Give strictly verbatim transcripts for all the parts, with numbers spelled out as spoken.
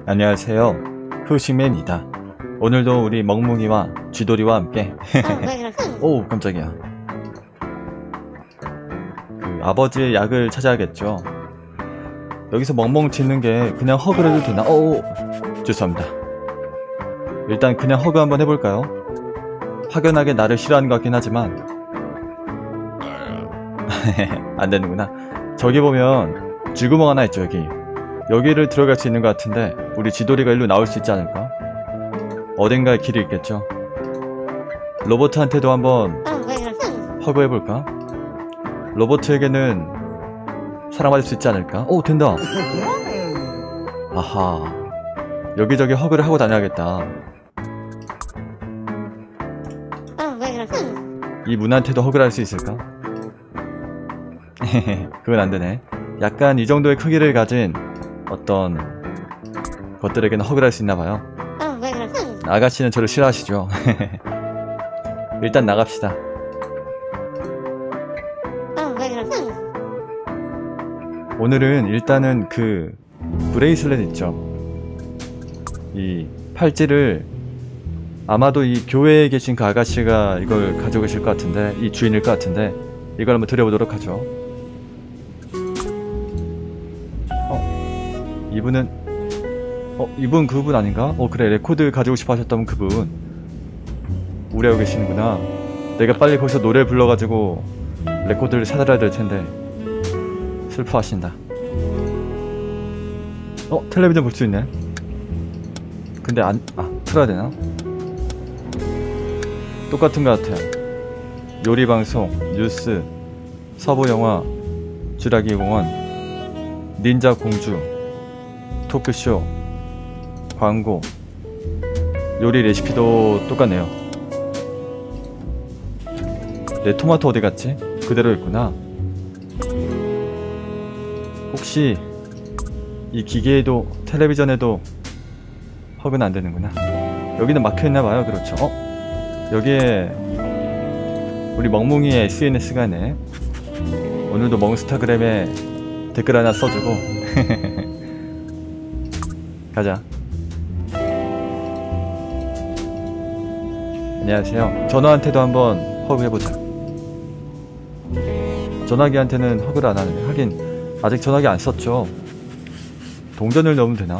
안녕하세요. 흐심입니다. 오늘도 우리 멍뭉이와 쥐돌이와 함께 오 깜짝이야. 그 아버지의 약을 찾아야겠죠. 여기서 멍멍 짖는 게 그냥 허그를 해도 되나? 오 죄송합니다. 일단 그냥 허그 한번 해볼까요? 확연하게 나를 싫어하는 것 같긴 하지만 안되는구나. 저기 보면 쥐구멍 하나 있죠. 여기 여기를 들어갈 수 있는 것 같은데 우리 쥐돌이가 일로 나올 수 있지 않을까? 어딘가에 길이 있겠죠. 로버트한테도 한번 허그 해볼까? 로버트에게는 사랑받을 수 있지 않을까? 오 된다. 아하 여기저기 허그를 하고 다녀야겠다. 이 문한테도 허그를 할 수 있을까? 그건 안되네. 약간 이 정도의 크기를 가진 어떤 것들에게는 허그를 할 수 있나봐요. 아가씨는 저를 싫어하시죠. 일단 나갑시다. 오늘은 일단은 그 브레이슬렛 있죠. 이 팔찌를 아마도 이 교회에 계신 그 아가씨가 이걸 가지고 계실 것 같은데, 이 주인일 것 같은데 이걸 한번 드려보도록 하죠. 어? 이분은 어? 이분 그분 아닌가? 어 그래 레코드 가지고 싶어 하셨던 그분 우려하고 계시는구나. 내가 빨리 거기서 노래 불러가지고 레코드를 사드려야 될 텐데 슬퍼하신다. 어? 텔레비전 볼 수 있네. 근데 안.. 아 틀어야 되나? 똑같은 것 같아요. 요리방송, 뉴스, 서부영화, 쥐라기 공원, 닌자 공주, 토크쇼, 광고, 요리 레시피도 똑같네요. 내 토마토 어디 갔지? 그대로 있구나. 혹시 이 기계에도 텔레비전에도 허그는 안 되는구나. 여기는 막혀있나봐요. 그렇죠. 어? 여기에 우리 멍뭉이의 에스엔에스가 있네. 오늘도 멍스타그램에 댓글 하나 써주고 가자. 안녕하세요. 전화한테도 한번 허그 해보자. 전화기한테는 허그를 안 하는데 하긴 아직 전화기 안 썼죠. 동전을 넣으면 되나?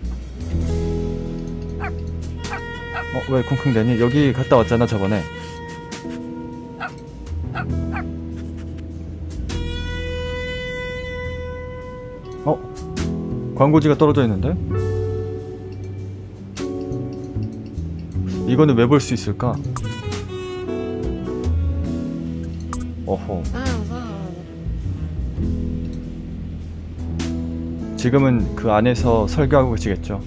어? 왜 쿵쿵대니? 여기 갔다 왔잖아 저번에. 어? 광고지가 떨어져 있는데? 이거는 왜 볼 수 있을까? 어허. 지금은 그 안에서 설교하고 계시겠죠.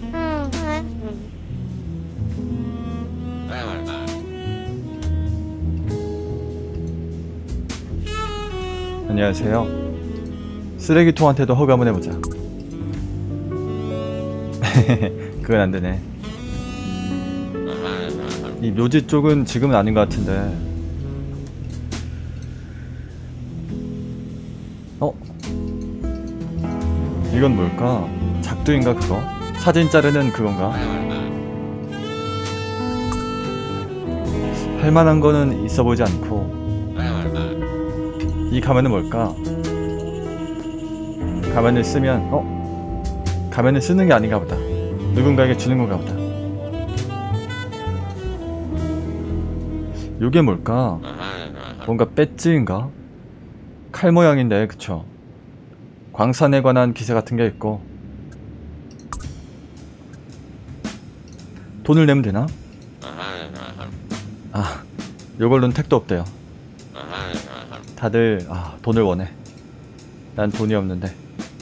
안녕하세요. 쓰레기통한테도 허그 한번 해보자. 그건 안되네. 이 묘지 쪽은 지금은 아닌 것 같은데. 어? 이건 뭘까? 작두인가 그거? 사진 자르는 그건가? 할만한 거는 있어 보이지 않고. 이 가면은 뭘까? 가면을 쓰면 어? 가면을 쓰는 게 아닌가 보다. 누군가에게 주는 건가 보다. 요게 뭘까? 뭔가 배지인가? 칼 모양인데 그쵸? 광산에 관한 기세 같은 게 있고. 돈을 내면 되나? 아 요걸로는 택도 없대요. 다들 아 돈을 원해. 난 돈이 없는데.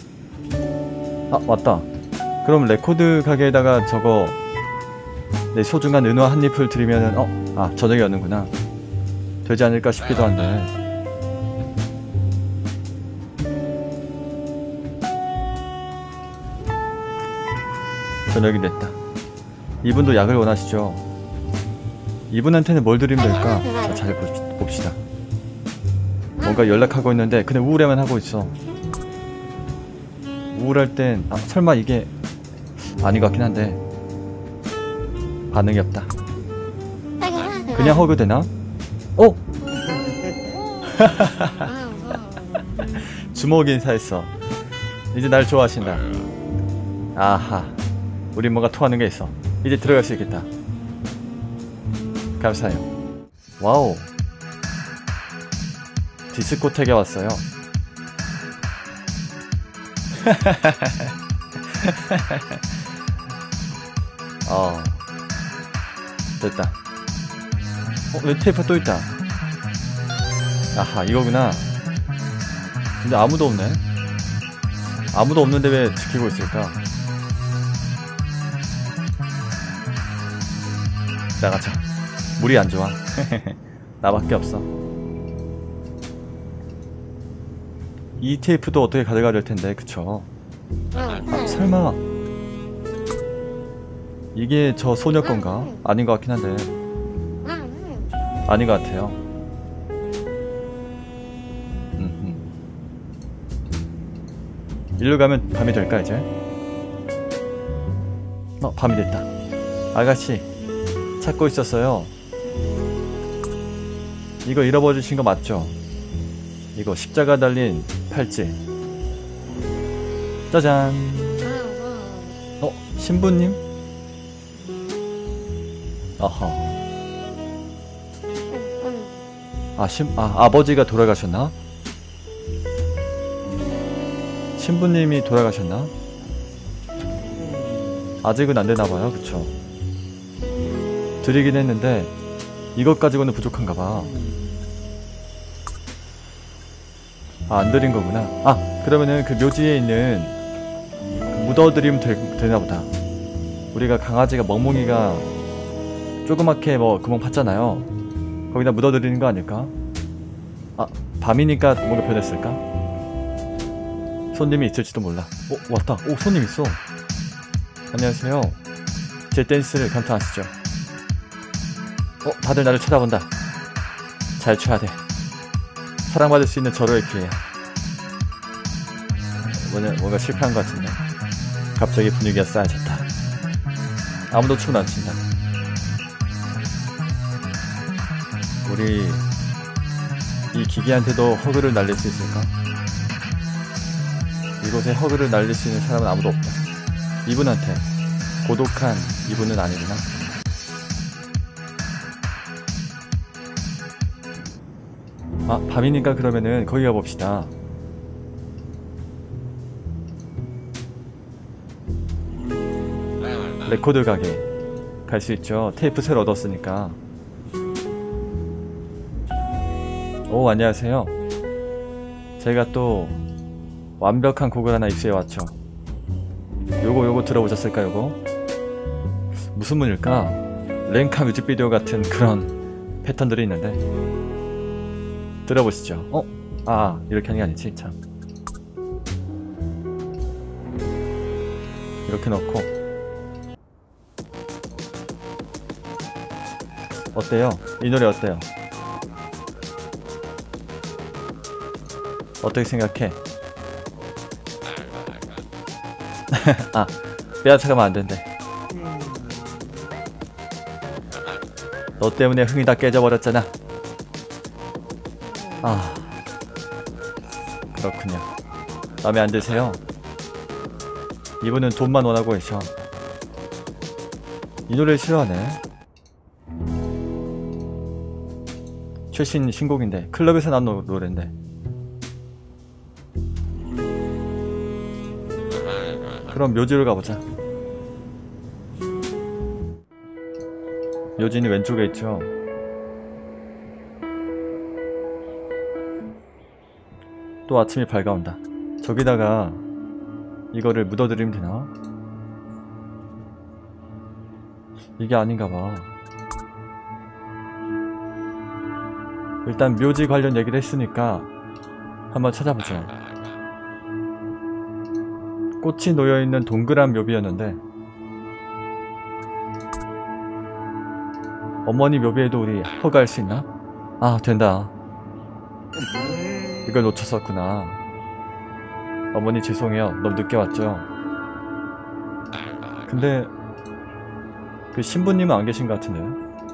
아 맞다. 그럼 레코드 가게에다가 저거 내 소중한 은화 한 잎을 드리면은 어? 아 저녁에 여는구나. 되지 않을까 싶기도 한데. 저녁이 됐다. 이분도 약을 원하시죠? 이분한테는 뭘 드리면 될까? 자, 잘 봅시다. 뭔가 연락하고 있는데 그냥 우울해만 하고 있어. 우울할 땐 아 설마 이게 아닌 것 같긴 한데 반응이 없다. 그냥 허그 되나? 어? 주먹 인사했어. 이제 날 좋아하신다. 아하, 우린 뭔가 통하는 게 있어. 이제 들어갈 수 있겠다. 감사해요. 와우, 디스코텍에 왔어요. 어, 됐다. 어, 왜 테이프 또 있다. 아하, 이거구나. 근데 아무도 없네. 아무도 없는데 왜 지키고 있을까? 나가자. 물이 안 좋아. 나밖에 없어. 이 테이프도 어떻게 가져가야 될 텐데, 그쵸? 아, 설마 이게 저 소녀 건가? 아닌 것 같긴 한데. 아닌 것 같아요. 음흠. 일로 가면 밤이 될까 이제? 어, 밤이 됐다. 아가씨, 찾고 있었어요. 이거 잃어버리신 거 맞죠? 이거 십자가 달린 팔찌. 짜잔. 어? 신부님? 어허. 아, 신, 아, 아버지가 돌아가셨나? 신부님이 돌아가셨나? 아직은 안 되나봐요, 그쵸? 드리긴 했는데 이것 가지고는 부족한가봐. 아, 안 드린 거구나. 아, 그러면은 그 묘지에 있는 그 묻어드리면 되, 되나보다. 우리가 강아지가 멍멍이가 조그맣게 뭐 구멍 팠잖아요. 거기다 묻어드리는 거 아닐까? 아, 밤이니까 뭔가 변했을까? 손님이 있을지도 몰라. 어, 왔다. 오, 손님 있어. 안녕하세요. 제 댄스를 감탄하시죠. 어, 다들 나를 쳐다본다. 잘 춰야 돼. 사랑받을 수 있는 절호의 기회야. 뭐냐, 뭔가 실패한 것 같은데. 갑자기 분위기가 싸해졌다. 아무도 춤을 안 춘다. 우리 이 기계한테도 허그를 날릴 수 있을까? 이곳에 허그를 날릴 수 있는 사람은 아무도 없다. 이분한테. 고독한 이분은 아니구나. 아, 밤이니까 그러면은 거기 가봅시다. 레코드 가게 갈 수 있죠. 테이프 새로 얻었으니까. 오, 안녕하세요. 제가 또 완벽한 곡을 하나 입수해 왔죠. 요거 요거 들어보셨을까? 요거 무슨 문일까? 랭카 뮤직비디오 같은 그런 패턴들이 있는데 들어보시죠. 어? 아, 이렇게 하는 게 아니지, 참. 이렇게 넣고. 어때요? 이 노래 어때요? 어떻게 생각해? 아, 빼앗아가면 안 된대. 너 때문에 흥이 다 깨져버렸잖아. 아, 그렇군요. 마음에 안 드세요? 이분은 돈만 원하고 계셔. 이 노래를 싫어하네. 최신 신곡인데, 클럽에서 나온 노, 노래인데. 그럼 묘지로 가보자. 묘지는 왼쪽에 있죠. 또 아침이 밝아온다. 저기다가 이거를 묻어드리면 되나? 이게 아닌가봐. 일단 묘지 관련 얘기를 했으니까 한번 찾아보자. 꽃이 놓여있는 동그란 묘비였는데 어머니 묘비에도 우리 허가할 수 있나? 아, 된다. 이걸 놓쳤었구나. 어머니 죄송해요. 너무 늦게 왔죠? 근데 그 신부님은 안 계신 것 같은데요?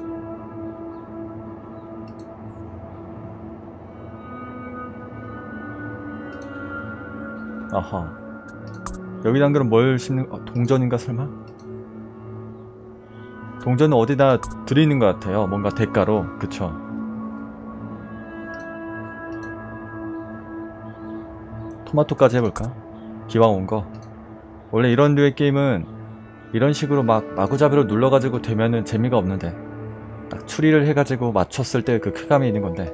아하. 여기단 그럼 뭘 심는, 어, 동전인가 설마? 동전은 어디다 드리는 것 같아요. 뭔가 대가로. 그쵸? 토마토까지 해볼까? 기왕 온 거. 원래 이런 류의 게임은 이런 식으로 막 마구잡이로 눌러가지고 되면은 재미가 없는데 딱 추리를 해가지고 맞췄을 때 그 쾌감이 있는 건데.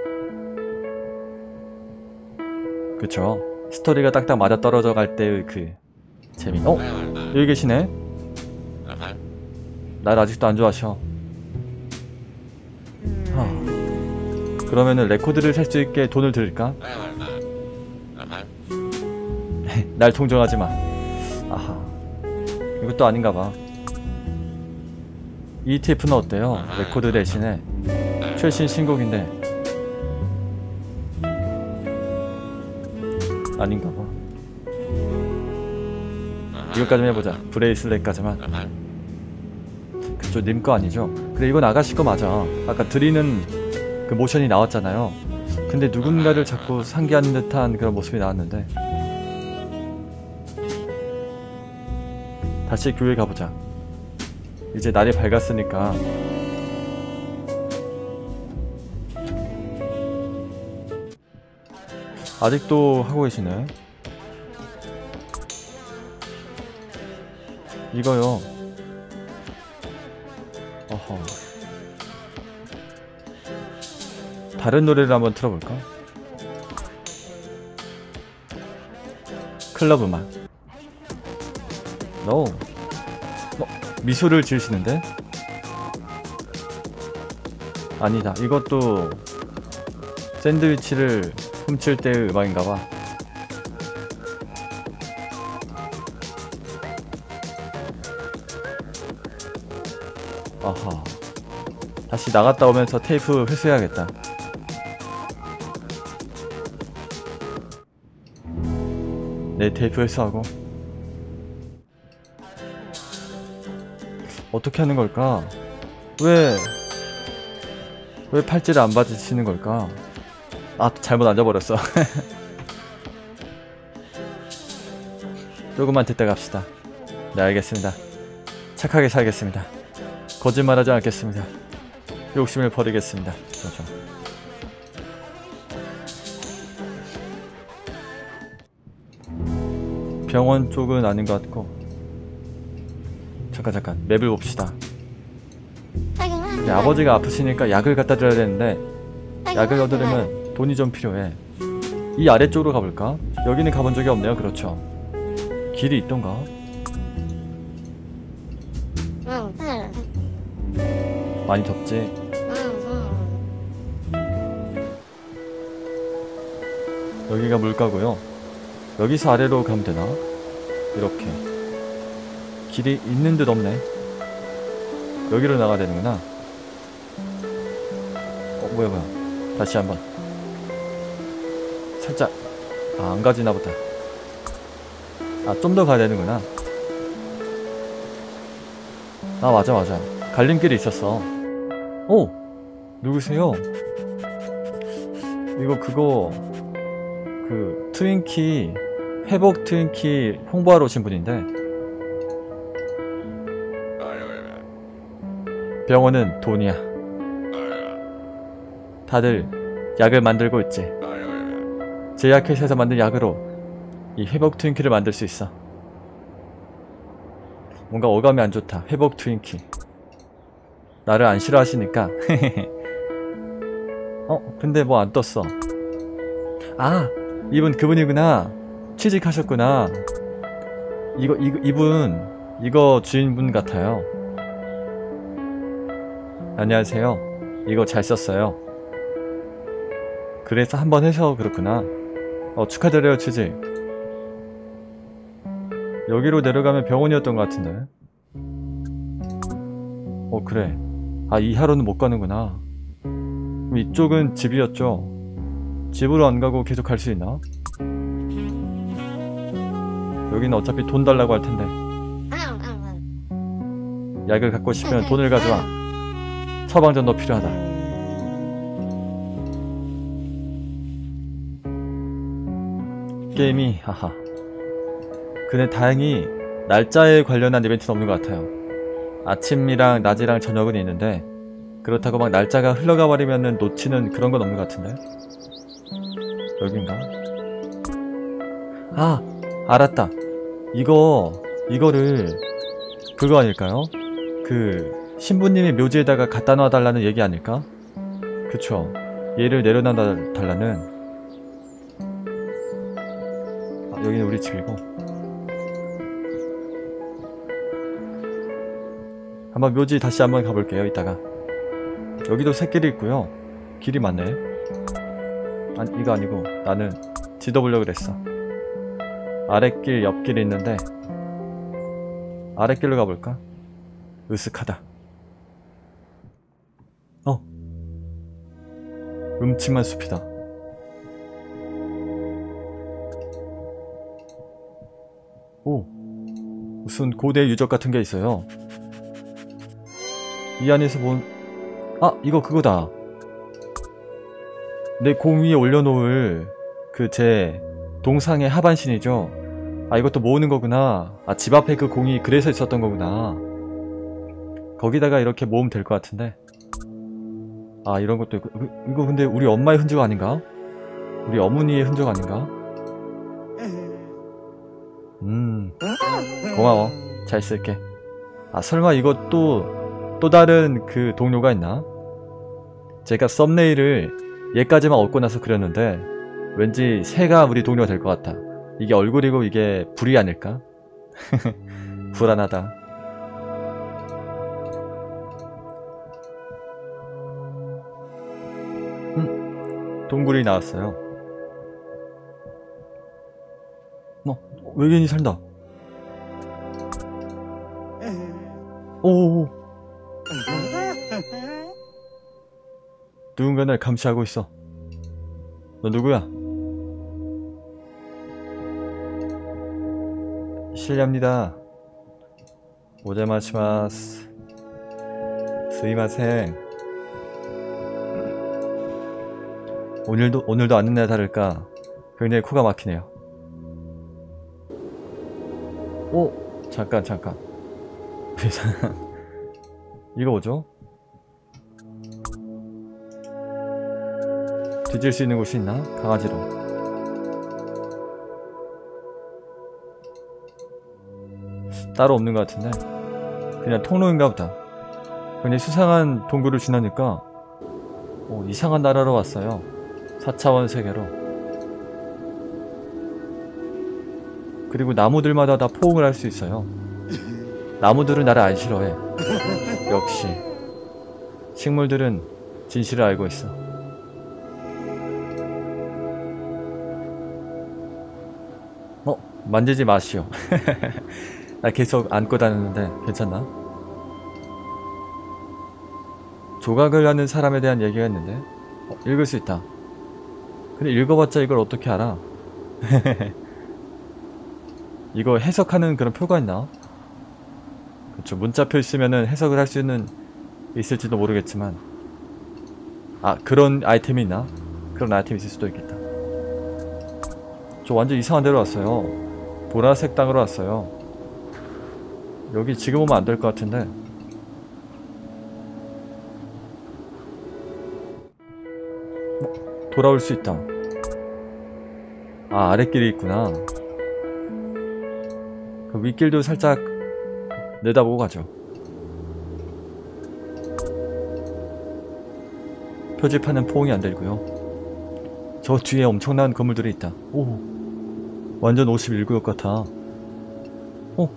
그쵸? 스토리가 딱딱 맞아떨어져 갈 때의 그 재미. 어? 여기 계시네? 날 아직도 안 좋아하셔. 하... 그러면은 레코드를 살 수 있게 돈을 드릴까? 날 동정하지마. 아하, 이것도 아닌가봐. 이 테이프는 어때요? 레코드 대신에 최신 신곡인데 아닌가봐. 이것까지만 해보자. 브레이슬렛까지만. 그쵸, 님 거 아니죠? 그래, 이건 아가씨 거 맞아. 아까 드리는 그 모션이 나왔잖아요. 근데 누군가를 자꾸 상기하는 듯한 그런 모습이 나왔는데. 다시 교회 가보자. 이제 날이 밝았으니까. 아직도 하고 계시네. 이거요. 어허. 다른 노래를 한번 틀어볼까? 클럽 음악. 노. no. 어, 미소를 지으시는데? 아니다. 이것도 샌드위치를 훔칠 때의 음악인가봐. 아하. 다시 나갔다 오면서 테이프 회수해야겠다. 네, 테이프 회수하고. 어떻게 하는 걸까? 왜, 왜 팔찌를 안 받으시는 걸까? 아, 잘못 앉아버렸어. 조금만 듣다 갑시다. 네, 알겠습니다. 착하게 살겠습니다. 거짓말하지 않겠습니다. 욕심을 버리겠습니다. 좋죠. 병원 쪽은 아닌 것 같고. 잠깐 잠깐 맵을 봅시다. 네, 아버지가 아프시니까 약을 갖다 드려야 되는데 약을 얻으려면 돈이 좀 필요해. 이 아래쪽으로 가볼까? 여기는 가본 적이 없네요. 그렇죠. 길이 있던가? 많이 덥지? 여기가 물가고요. 여기서 아래로 가면 되나? 이렇게 길이 있는 듯 없네. 여기로 나가야 되는구나. 어, 뭐야 뭐야. 다시 한번. 살짝. 아, 안 가지나 보다. 아, 좀 더 가야 되는구나. 아, 맞아 맞아. 갈림길이 있었어. 오! 누구세요? 이거 그거 그 트윈키 회복 트윈키 홍보하러 오신 분인데, 병원은 돈이야. 다들 약을 만들고 있지. 제약회사에서 만든 약으로 이 회복 트윈키를 만들 수 있어. 뭔가 어감이 안 좋다. 회복 트윈키. 나를 안 싫어하시니까. 어? 근데 뭐 안 떴어. 아! 이분 그분이구나. 취직하셨구나. 이거, 이거, 이분 이거 주인분 같아요. 안녕하세요. 이거 잘 썼어요. 그래서 한번 해서 그렇구나. 어, 축하드려요, 취직. 여기로 내려가면 병원이었던 것 같은데. 어, 그래. 아, 이하로는 못 가는구나. 그럼 이쪽은 집이었죠? 집으로 안 가고 계속 갈 수 있나? 여기는 어차피 돈 달라고 할 텐데. 약을 갖고 싶으면 돈을 가져와. 처방전도 필요하다. 게임이 하하. 근데 다행히 날짜에 관련한 이벤트는 없는 것 같아요. 아침이랑 낮이랑 저녁은 있는데 그렇다고 막 날짜가 흘러가 버리면은 놓치는 그런 건 없는 것 같은데. 여긴가? 아! 알았다. 이거 이거를 그거 아닐까요? 그 신부님의 묘지에다가 갖다 놔달라는 얘기 아닐까? 그쵸. 얘를 내려놔 달라는. 아, 여기는 우리 집이고. 한번 묘지 다시 한번 가볼게요. 이따가. 여기도 새길이 있고요. 길이 많네. 아니 이거 아니고 나는 지도 보려고 그랬어. 아랫길 옆길이 있는데 아랫길로 가볼까? 으슥하다. 어 음침한 숲이다. 오 무슨 고대 유적 같은 게 있어요. 이 안에서 본 아 이거 그거다. 내 공 위에 올려놓을 그 제 동상의 하반신이죠. 아 이것도 모으는 거구나. 아 집 앞에 그 공이 그래서 있었던 거구나. 거기다가 이렇게 모으면 될 것 같은데. 아 이런 것도 있고. 이거 근데 우리 엄마의 흔적 아닌가? 우리 어머니의 흔적 아닌가? 음 고마워. 잘 쓸게. 아 설마 이것도 또 다른 그 동료가 있나? 제가 썸네일을 얘까지만 얻고 나서 그렸는데 왠지 새가 우리 동료가 될 것 같아. 이게 얼굴이고 이게 불이 아닐까? 불안하다. 음, 동굴이 나왔어요. 어, 외계인이 산다. 오오오. 누군가 날 감시하고 있어. 너 누구야? 실례합니다. 오자마시마스. 스이마생. 오늘도 오늘도 아는 날 다를까 굉장히 코가 막히네요. 오 잠깐 잠깐. 이거 뭐죠? 뒤질 수 있는 곳이 있나? 강아지로. 따로 없는 것 같은데 그냥 통로인가 보다. 근데 수상한 동굴을 지나니까 오, 이상한 나라로 왔어요. 사 차원 세계로. 그리고 나무들마다 다 포옹을 할 수 있어요. 나무들은 나를 안 싫어해. 역시 식물들은 진실을 알고 있어. 어? 만지지 마시오. 나 계속 안고 다녔는데 괜찮나? 조각을 하는 사람에 대한 얘기가 있는데 어, 읽을 수 있다. 근데 읽어봤자 이걸 어떻게 알아? 이거 해석하는 그런 표가 있나? 그쵸, 문자표 있으면은 해석을 할 수 있는 있을지도 모르겠지만 아 그런 아이템이 있나? 그런 아이템이 있을 수도 있겠다. 저 완전 이상한 데로 왔어요. 보라색 땅으로 왔어요. 여기 지금 오면 안 될 것 같은데. 어, 돌아올 수 있다. 아 아랫길이 있구나. 그 윗길도 살짝 내다보고 가죠. 표지판은 포옹이 안 되고요. 저 뒤에 엄청난 건물들이 있다. 오, 완전 오십일 구역 같아. 어,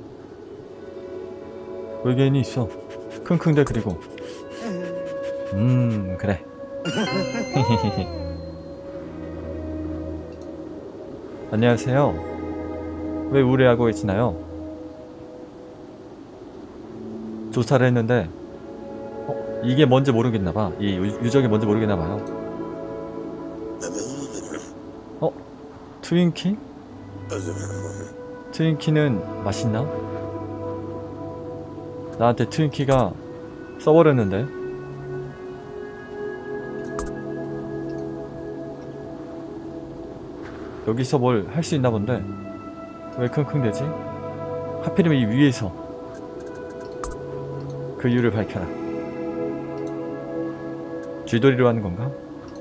외계인이 있어. 킁킁대. 그리고 음 그래. 안녕하세요. 왜 우울해하고 계시나요? 조사를 했는데 어, 이게 뭔지 모르겠나봐. 이 유적이 뭔지 모르겠나봐요. 어? 트윈키? 트윈키는 맛있나? 나한테 트윈키가 써버렸는데. 여기서 뭘 할 수 있나 본데 왜 킁킁대지? 하필이면 이 위에서 그 이유를 밝혀라. 쥐돌이로 하는 건가?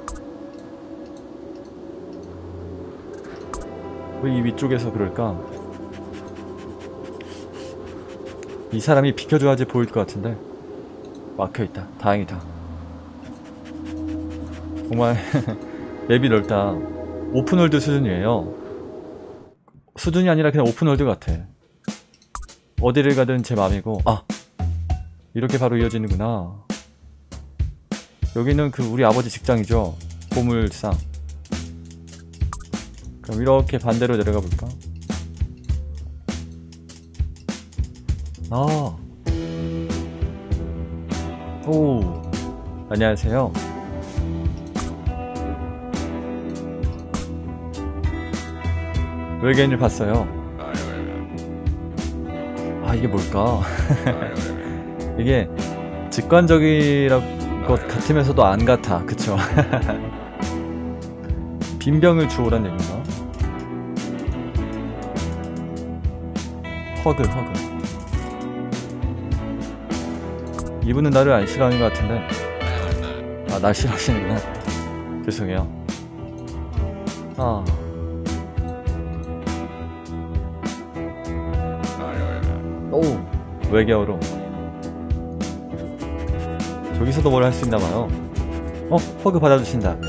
왜 이 위쪽에서 그럴까? 이 사람이 비켜줘야지 보일 것 같은데 막혀있다. 다행이다. 정말 맵이 넓다. 오픈월드 수준이에요. 수준이 아니라 그냥 오픈월드 같아. 어디를 가든 제 맘이고. 아! 이렇게 바로 이어지는구나. 여기는 그 우리 아버지 직장이죠. 보물상. 그럼 이렇게 반대로 내려가 볼까? 아. 오. 안녕하세요. 외계인을 봤어요. 아, 이게 뭘까? 이게 직관적인 것 같으면서도 안 같아. 그쵸? 빈병을 주우란 얘기인가? 허그, 허그. 이분은 나를 안 싫어하는 것 같은데. 아, 날 싫어하시는구나. 죄송해요. 아. 오, 외계어로. 저기서도 뭘 할 수 있나봐요. 어? 허그 받아주신다.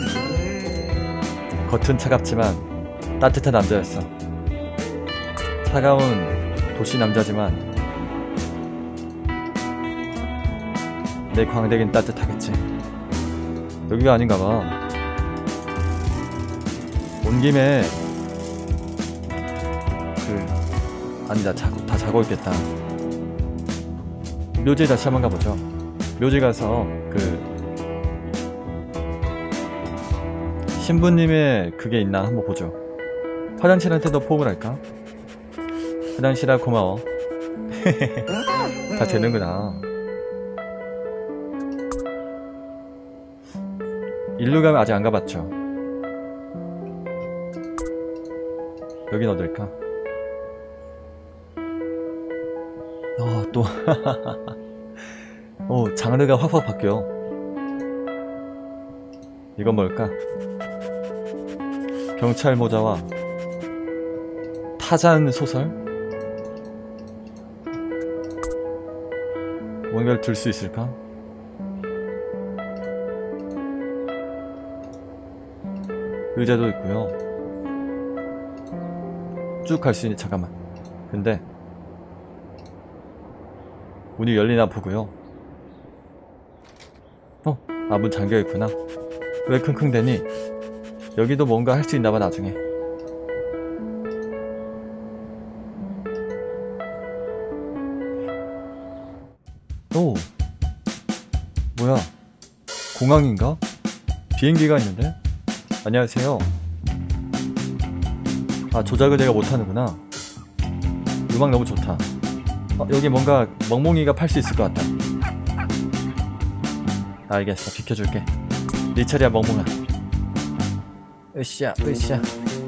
겉은 차갑지만 따뜻한 남자였어. 차가운 도시 남자지만 내 광대긴 따뜻하겠지. 여기가 아닌가봐. 온 김에 그 아니다, 자고, 다 자고 있겠다. 묘지에 다시 한번 가보죠. 묘지 가서 그 신부님의 그게 있나 한번 보죠. 화장실한테도 포옹을 할까? 화장실아 고마워. 다 되는구나. 일로 가면 아직 안 가봤죠. 여긴 어딜까? 어, 또 어, 장르가 확확 바뀌어. 이건 뭘까? 경찰 모자와 타잔 소설? 뭔가를 들 수 있을까? 의자도 있고요. 쭉 갈 수 있는. 잠깐만. 근데 문이 열리나 보고요. 어? 아, 문 잠겨있구나. 왜 킁킁대니? 여기도 뭔가 할 수 있나봐 나중에. 오, 뭐야, 공항인가? 비행기가 있는데? 안녕하세요. 아, 조작을 내가 못하는구나. 음악 너무 좋다. 어, 여기 뭔가 멍멍이가 팔 수 있을 것 같다. 알겠어, 비켜줄게. 네 차례야 멍멍아. 으쌰 으쌰.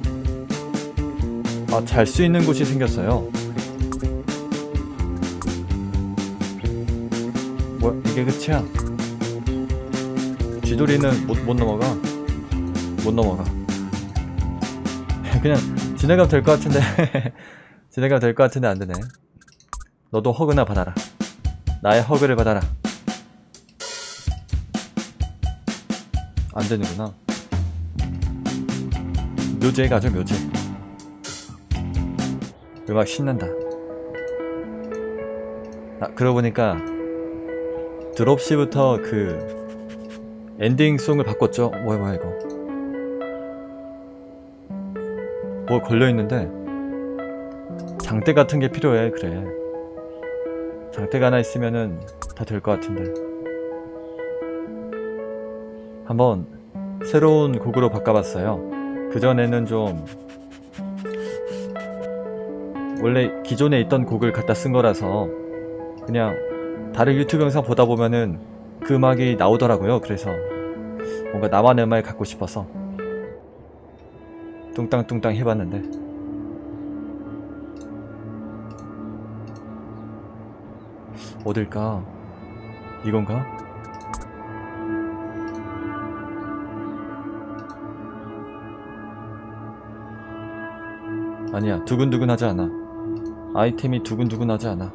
아, 잘 수 있는 곳이 생겼어요. 뭐야, 이게 끝이야? 쥐돌이는 못, 못 넘어가? 못 넘어가. 그냥 지나가면 될 것 같은데. 지나가면 될 것 같은데 안 되네. 너도 허그나 받아라. 나의 허그를 받아라. 안 되는구나. 묘지에 가죠, 묘지. 음악 신난다. 아, 그러고 보니까 드롭시부터 그 엔딩송을 바꿨죠. 뭐야 뭐야 이거. 뭐 걸려있는데 장대 같은 게 필요해. 그래, 장대가 하나 있으면은 다 될 것 같은데. 한번 새로운 곡으로 바꿔봤어요. 그전에는 좀 원래 기존에 있던 곡을 갖다 쓴 거라서 그냥 다른 유튜브 영상 보다 보면은 그 음악이 나오더라고요. 그래서 뭔가 나만의 음악을 갖고 싶어서 뚱땅뚱땅 해봤는데 어딜까? 이건가? 아니야, 두근두근하지 않아. 아이템이 두근두근하지 않아.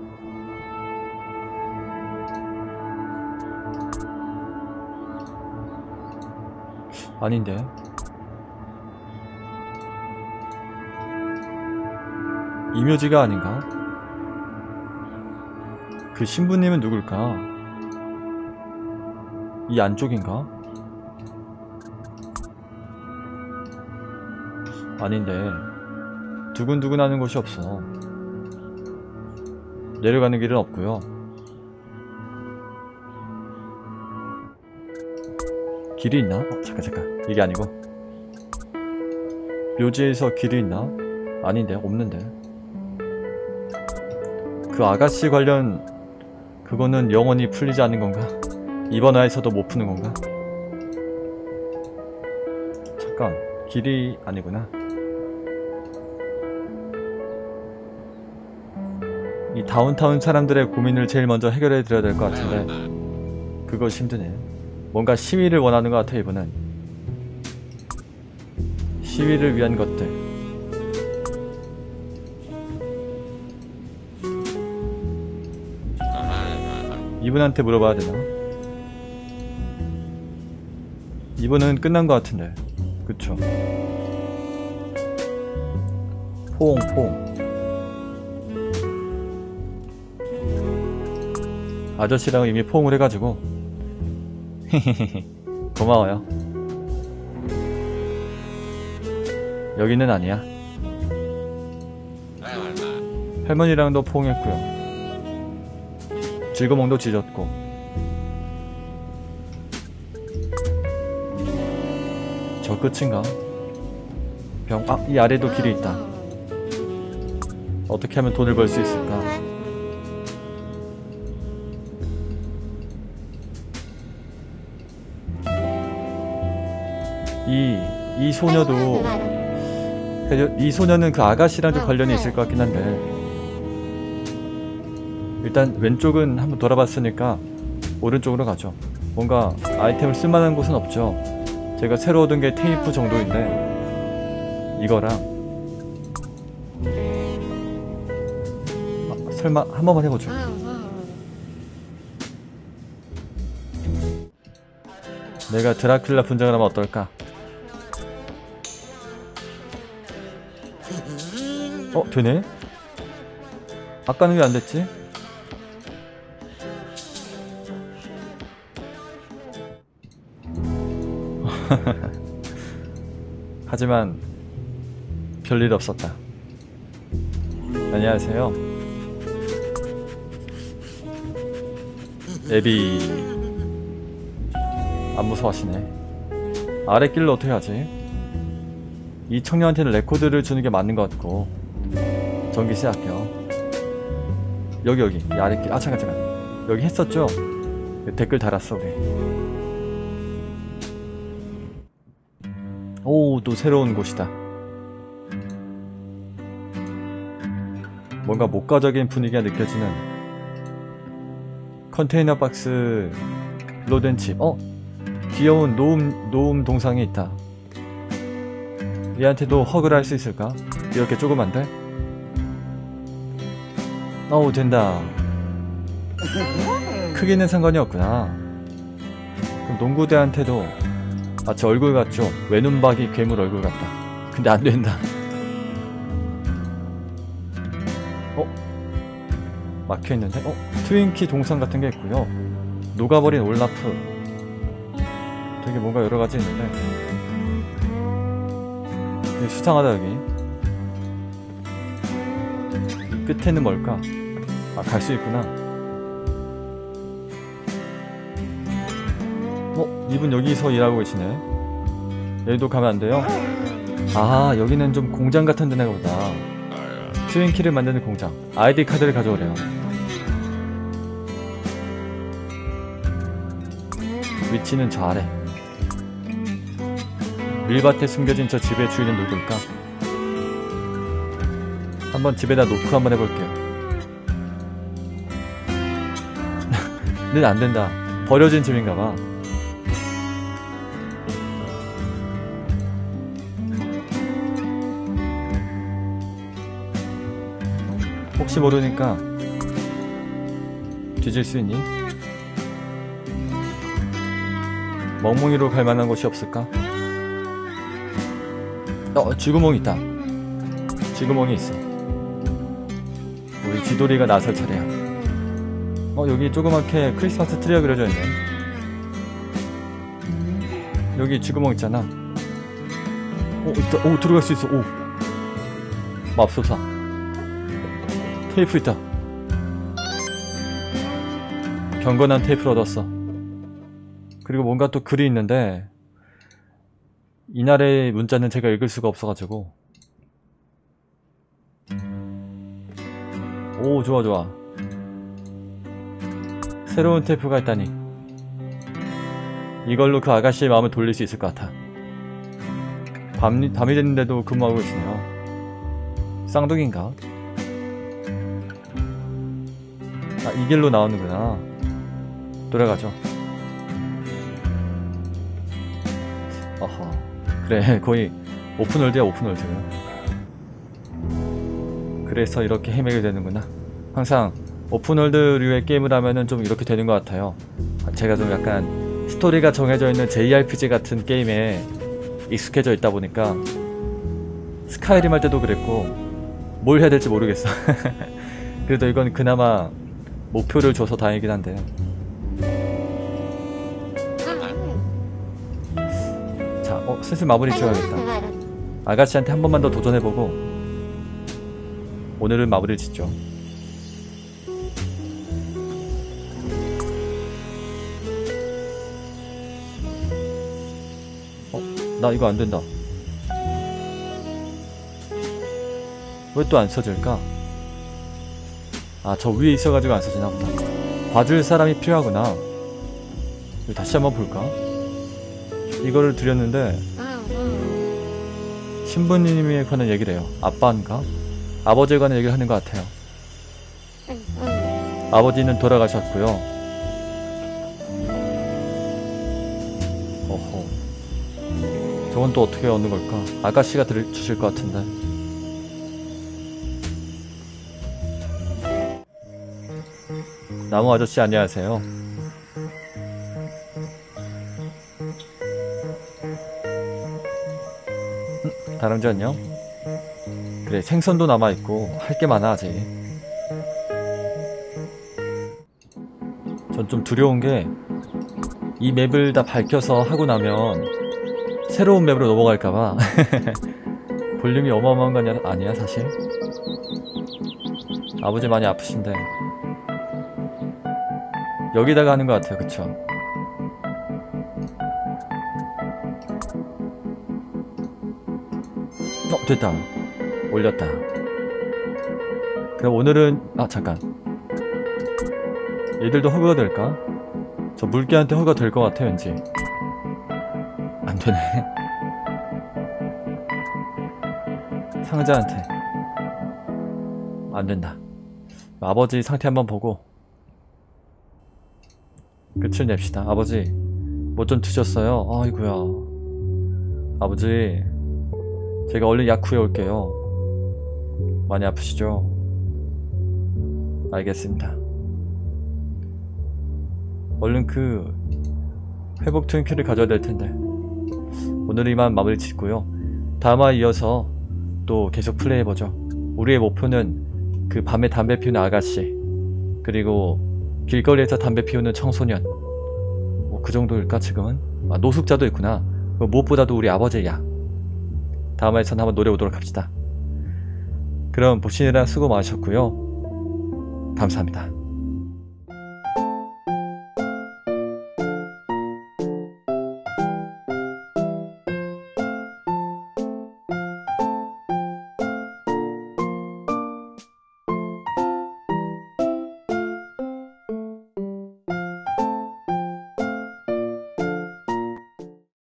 아닌데. 이묘지가 아닌가? 그 신부님은 누굴까? 이 안쪽인가? 아닌데. 두근두근 하는 곳이 없어. 내려가는 길은 없고요. 길이 있나? 어, 잠깐 잠깐. 이게 아니고. 묘지에서 길이 있나? 아닌데, 없는데. 그 아가씨 관련 그거는 영원히 풀리지 않는 건가? 이번 화에서도 못 푸는 건가? 잠깐, 길이 아니구나. 이 다운타운 사람들의 고민을 제일 먼저 해결해 드려야 될 것 같은데 그것이 힘드네. 뭔가 시위를 원하는 것 같아. 이분은 시위를 위한 것들. 이분한테 물어봐야 되나? 이분은 끝난 것 같은데. 그쵸? 포옹 포옹. 아저씨랑 이미 포옹을 해가지고 고마워요. 여기는 아니야. 할머니랑도 포옹했고요. 즐거몽도 짖었고. 저 끝인가? 병.. 아! 이 아래도 길이 있다. 어떻게 하면 돈을 벌 수 있을까? 이, 이 소녀도 이 소녀는 그 아가씨랑 좀 관련이 있을 것 같긴 한데 일단 왼쪽은 한번 돌아봤으니까 오른쪽으로 가죠. 뭔가 아이템을 쓸만한 곳은 없죠. 제가 새로 얻은 게 테이프 정도인데 이거랑 아, 설마 한 번만 해보죠. 내가 드라큘라 분장을 하면 어떨까? 어? 되네? 아까는 왜 안됐지? 하지만 별일 없었다. 안녕하세요. 에비 안 무서워하시네. 아래 길로 어떻게 하지? 이 청년한테는 레코드를 주는 게 맞는 것 같고. 전기세 아껴. 여기 여기 이 아래 길. 아 잠깐 잠깐. 여기 했었죠? 댓글 달았어 우리. 오, 또 새로운 곳이다. 뭔가 목가적인 분위기가 느껴지는 컨테이너 박스 로덴칩. 어? 귀여운 노움, 노움 동상이 있다. 얘한테도 허그를 할 수 있을까? 이렇게 조그만데? 어우 된다. 크기는 상관이 없구나. 그럼 농구대한테도 마치 얼굴 같죠? 외눈박이 괴물 얼굴 같다. 근데 안 된다. 어? 막혀있는데? 어? 트윈키 동상 같은 게 있고요. 녹아버린 올라프. 되게 뭔가 여러가지 있는데 되게 수상하다 여기. 이 끝에는 뭘까? 아, 갈 수 있구나. 어? 이분 여기서 일하고 계시네. 여기도 가면 안 돼요? 아, 여기는 좀 공장 같은 데나 보다. 트윈키를 만드는 공장. 아이디 카드를 가져오래요. 위치는 저 아래. 밀밭에 숨겨진 저 집의 주인은 누굴까? 한번 집에다 놓고 한번 해볼게요. 는 안된다. 버려진 집인가봐. 혹시 모르니까 뒤질 수 있니? 멍멍이로 갈 만한 곳이 없을까? 어, 쥐구멍이 있다. 쥐구멍이 있어. 우리 쥐돌이가 나설 차례야. 어, 여기 조그맣게 크리스마스 트리가 그려져 있네. 여기 쥐구멍 있잖아. 오, 있다. 오, 들어갈 수 있어. 오. 맙소사. 테이프 있다. 경건한 테이프를 얻었어. 그리고 뭔가 또 글이 있는데 이날의 문자는 제가 읽을 수가 없어가지고. 오, 좋아 좋아. 새로운 테이프가 있다니. 이걸로 그 아가씨의 마음을 돌릴 수 있을 것 같아. 밤이, 밤이 됐는데도 근무하고 계시네요. 쌍둥이인가? 아, 이 길로 나오는구나. 돌아가죠. 어허. 그래, 거의 오픈월드야, 오픈월드. 그래서 이렇게 헤매게 되는구나. 항상 오픈월드류의 게임을 하면은 좀 이렇게 되는 것 같아요. 제가 좀 약간 스토리가 정해져 있는 제이알피지 같은 게임에 익숙해져 있다 보니까 스카이림 할 때도 그랬고 뭘 해야 될지 모르겠어. 그래도 이건 그나마 목표를 줘서 다행이긴 한데. 자, 어, 슬슬 마무리 지어야겠다. 아가씨한테 한 번만 더 도전해보고 오늘은 마무리를 짓죠. 어? 나 이거 안된다. 왜 또 안 써질까? 아, 저 위에 있어가지고 안 써지나 보다. 봐줄 사람이 필요하구나. 이거 다시 한번 볼까? 이거를 드렸는데 신부님에 관한 얘기를 해요. 아빠인가? 아버지에 관한 얘기를 하는 것 같아요. 아버지는 돌아가셨고요. 어허. 저건 또 어떻게 얻는 걸까? 아가씨가 들, 주실 것 같은데. 나무 아저씨 안녕하세요. 음, 다람쥐 안녕? 그래, 생선도 남아있고 할 게 많아 아직. 전 좀 두려운 게 이 맵을 다 밝혀서 하고 나면 새로운 맵으로 넘어갈까봐. 볼륨이 어마어마한 거 아니야, 아니야 사실? 아버지 많이 아프신데 여기다가 하는 것 같아요. 그쵸? 어, 됐다. 올렸다. 그럼 오늘은 아 잠깐, 얘들도 허가가 될까? 저 물개한테 허가 될 것 같아 왠지. 안되네. 상자한테 안된다. 아버지 상태 한번 보고 끝을 냅시다. 아버지 뭐 좀 드셨어요? 아이구야. 아버지 제가 얼른 약 구해올게요. 많이 아프시죠? 알겠습니다. 얼른 그 회복 트윈키를 가져야 될 텐데. 오늘 이만 마무리 짓고요. 다음화에 이어서 또 계속 플레이해보죠. 우리의 목표는 그 밤에 담배 피우는 아가씨, 그리고 길거리에서 담배 피우는 청소년, 뭐 그 정도일까 지금은? 아, 노숙자도 있구나. 무엇보다도 우리 아버지야. 다음화에서는 한번 노려보도록 합시다. 그럼 보시느라 수고 많으셨고요. 감사합니다.